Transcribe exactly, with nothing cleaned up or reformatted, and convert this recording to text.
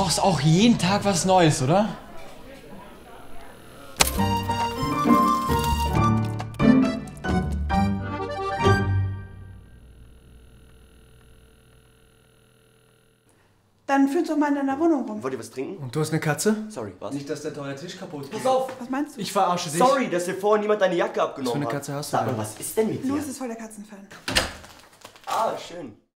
brauchst auch jeden Tag was Neues, oder? Dann führ uns doch mal in deiner Wohnung rum. Wollt ihr was trinken? Und du hast eine Katze? Sorry, was? Nicht, dass der teure Tisch kaputt geht. Pass auf! Was meinst du? Ich verarsche dich. Sorry, dass dir vorhin niemand deine Jacke abgenommen hat. Was für eine Katze hast du Sag mal, denn? was ist denn mit dir? Louis ist voll der Katzenfan. Ah, schön.